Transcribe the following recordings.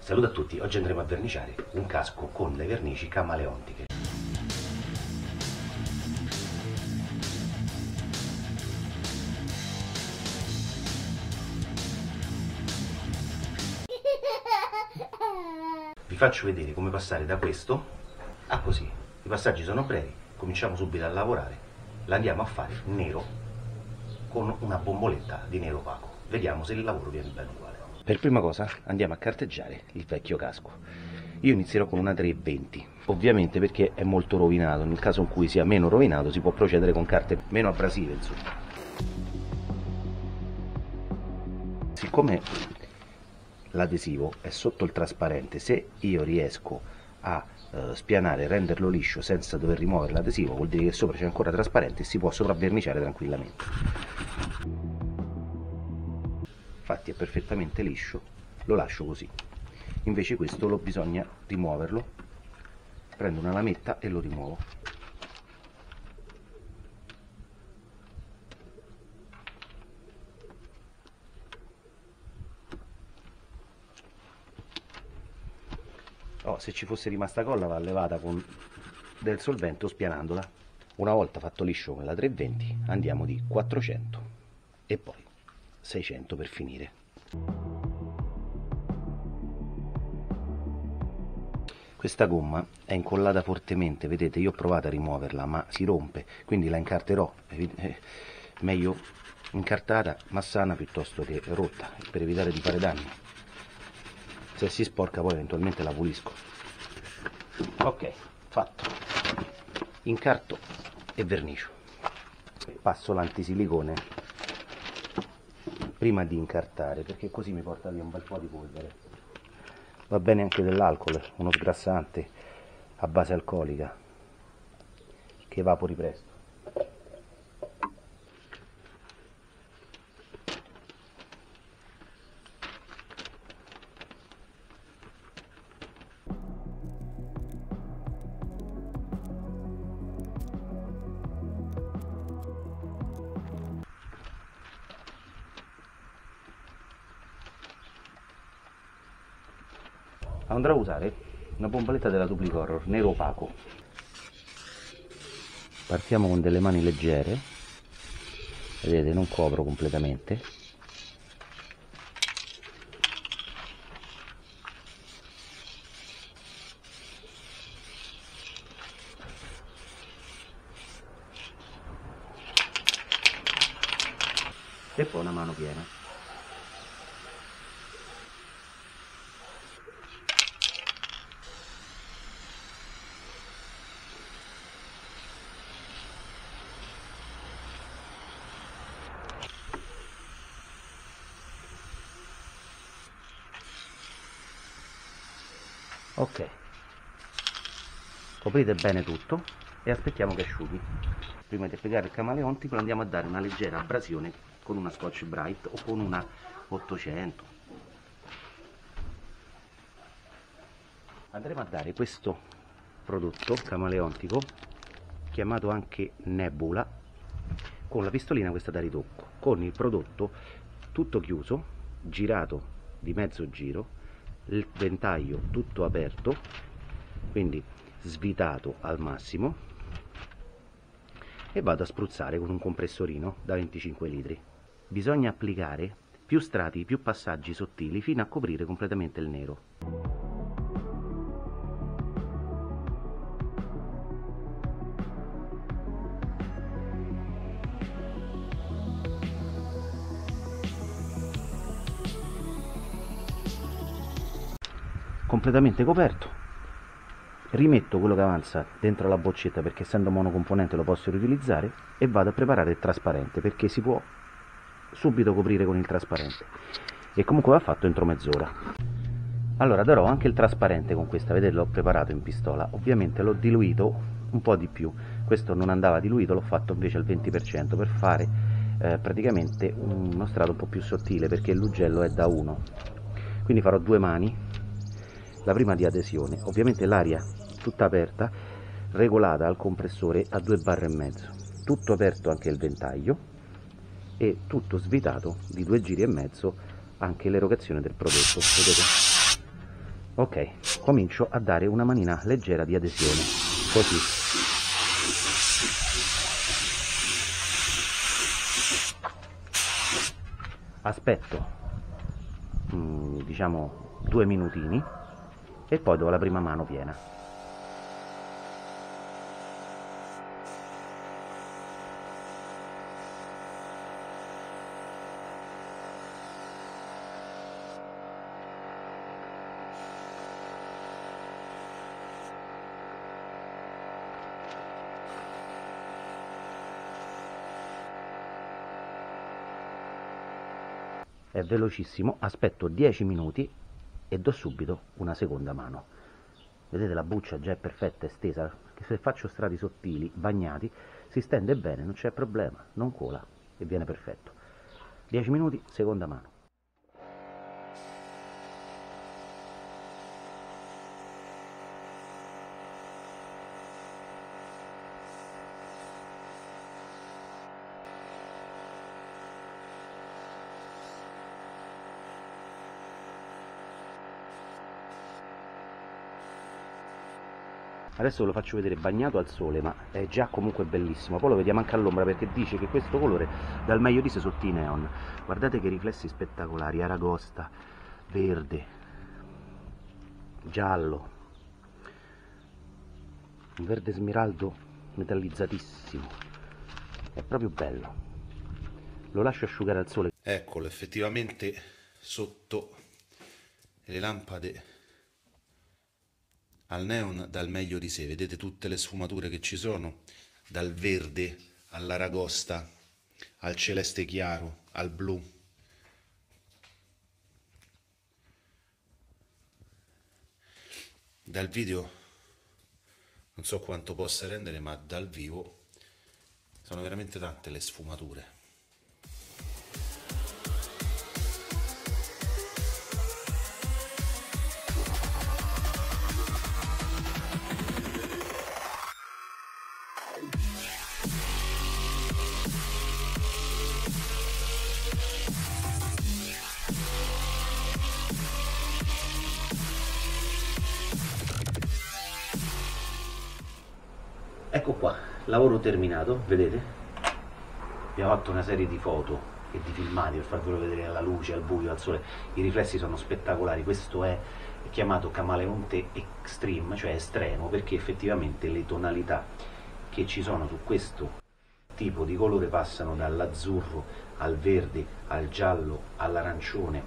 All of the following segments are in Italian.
Saluto a tutti, oggi andremo a verniciare un casco con le vernici camaleontiche. Vi faccio vedere come passare da questo a così. I passaggi sono brevi, cominciamo subito a lavorare. La andiamo a fare nero con una bomboletta di nero opaco. Vediamo se il lavoro viene bene uguale. Per prima cosa andiamo a carteggiare il vecchio casco. Io inizierò con una 320, ovviamente perché è molto rovinato. Nel caso in cui sia meno rovinato si può procedere con carte meno abrasive, insomma. Siccome l'adesivo è sotto il trasparente, se io riesco a spianare e renderlo liscio senza dover rimuovere l'adesivo, vuol dire che sopra c'è ancora trasparente e si può sopravverniciare tranquillamente. Infatti è perfettamente liscio, lo lascio così. Invece questo bisogna rimuoverlo. Prendo una lametta e lo rimuovo. Se ci fosse rimasta colla va levata con del solvente o spianandola. Una volta fatto liscio con la 320 andiamo di 400 e poi 600 per finire. Questa gomma è incollata fortemente, vedete, io ho provato a rimuoverla ma si rompe, quindi la incarterò. Meglio incartata ma sana piuttosto che rotta, per evitare di fare danni. Se si sporca poi eventualmente la pulisco. Ok, fatto. Incarto e vernicio. Passo l'antisilicone prima di incartare, perché così mi porta via un bel po' di polvere. Va bene anche dell'alcol, uno sgrassante a base alcolica che evapori presto. Andrò a usare una bomboletta della Dupli-Horror nero opaco. Partiamo con delle mani leggere, vedete, non copro completamente. E poi una mano piena. Ok, coprite bene tutto e aspettiamo che asciughi. Prima di applicare il camaleontico andiamo a dare una leggera abrasione con una Scotch Brite o con una 800. Andremo a dare questo prodotto camaleontico, chiamato anche Nebula, con la pistolina questa da ritocco, con il prodotto tutto chiuso, girato di mezzo giro, il ventaglio tutto aperto, quindi svitato al massimo, e vado a spruzzare con un compressorino da 25 litri. Bisogna applicare più strati, più passaggi sottili fino a coprire completamente il nero. Completamente coperto, rimetto quello che avanza dentro la boccetta perché essendo monocomponente lo posso riutilizzare e vado a preparare il trasparente perché si può subito coprire con il trasparente e comunque va fatto entro mezz'ora. Allora darò anche il trasparente con questa, vedete, l'ho preparato in pistola, ovviamente l'ho diluito un po' di più, questo non andava diluito, l'ho fatto invece al 20% per fare praticamente uno strato un po' più sottile perché l'ugello è da 1, quindi farò due mani. La prima di adesione, ovviamente l'aria tutta aperta, regolata al compressore a 2,5 bar, tutto aperto anche il ventaglio e tutto svitato di 2,5 giri anche l'erogazione del prodotto, vedete? Ok, comincio a dare una manina leggera di adesione, così. Aspetto, diciamo 2 minutini e poi do la prima mano piena. È velocissimo, aspetto 10 minuti e do subito una seconda mano. Vedete, la buccia già è perfetta, è stesa, che se faccio strati sottili, bagnati, si stende bene, non c'è problema, non cola e viene perfetto. 10 minuti, seconda mano. Adesso ve lo faccio vedere bagnato al sole, ma è già comunque bellissimo. Poi lo vediamo anche all'ombra perché dice che questo colore dà il meglio di sé sotto i neon. Guardate che riflessi spettacolari, aragosta, verde, giallo, un verde smeraldo metallizzatissimo. È proprio bello. Lo lascio asciugare al sole. Eccolo, effettivamente sotto le lampade al neon dà il meglio di sé. Vedete tutte le sfumature che ci sono, dal verde all'aragosta, al celeste chiaro, al blu. Dal video non so quanto possa rendere, ma dal vivo sono veramente tante le sfumature. Ecco qua, lavoro terminato, vedete? Abbiamo fatto una serie di foto e di filmati per farvelo vedere alla luce, al buio, al sole. I riflessi sono spettacolari. Questo è chiamato Camaleonte Extreme, cioè estremo, perché effettivamente le tonalità che ci sono su questo tipo di colore passano dall'azzurro al verde, al giallo, all'arancione,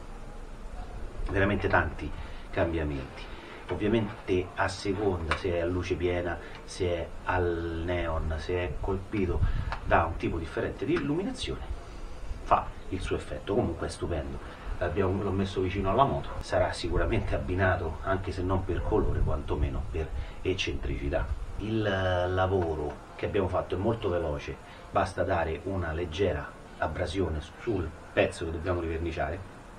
veramente tanti cambiamenti. Ovviamente a seconda se è a luce piena, se è al neon, se è colpito da un tipo differente di illuminazione, fa il suo effetto. Comunque è stupendo. L'ho messo vicino alla moto, sarà sicuramente abbinato, anche se non per colore, quantomeno per eccentricità. Il lavoro che abbiamo fatto è molto veloce, basta dare una leggera abrasione sul pezzo che dobbiamo riverniciare.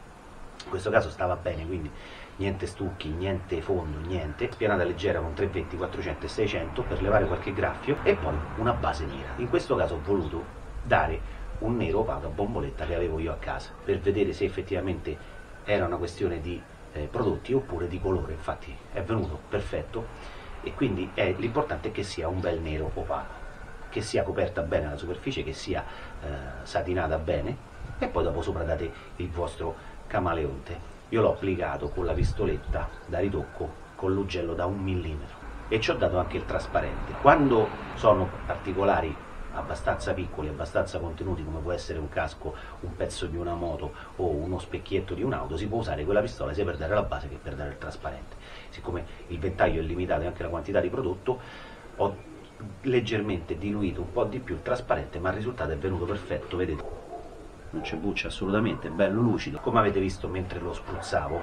In questo caso stava bene, quindi niente stucchi, niente fondo, niente. Spianata leggera con 320, 400 e 600 per levare qualche graffio e poi una base nera. In questo caso ho voluto dare un nero opaco a bomboletta che avevo io a casa per vedere se effettivamente era una questione di prodotti oppure di colore. Infatti è venuto perfetto e quindi l'importante è che sia un bel nero opaco, che sia coperta bene la superficie, che sia satinata bene e poi dopo sopra date il vostro camaleonte. Io l'ho applicato con la pistoletta da ritocco con l'ugello da 1 mm e ci ho dato anche il trasparente. Quando sono particolari abbastanza piccoli, abbastanza contenuti, come può essere un casco, un pezzo di una moto o uno specchietto di un'auto, si può usare quella pistola sia per dare la base che per dare il trasparente. Siccome il ventaglio è limitato e anche la quantità di prodotto, ho leggermente diluito un po' di più il trasparente, ma il risultato è venuto perfetto, vedete? Non c'è buccia assolutamente, è bello lucido. Come avete visto mentre lo spruzzavo,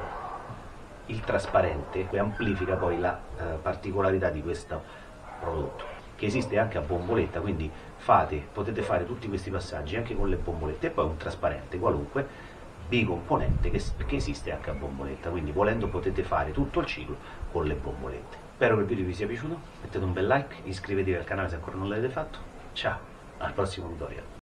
il trasparente amplifica poi la particolarità di questo prodotto, che esiste anche a bomboletta, quindi potete fare tutti questi passaggi anche con le bombolette e poi un trasparente qualunque bicomponente che esiste anche a bomboletta, quindi volendo potete fare tutto il ciclo con le bombolette. Spero che il video vi sia piaciuto, mettete un bel like, iscrivetevi al canale se ancora non l'avete fatto. Ciao, al prossimo tutorial.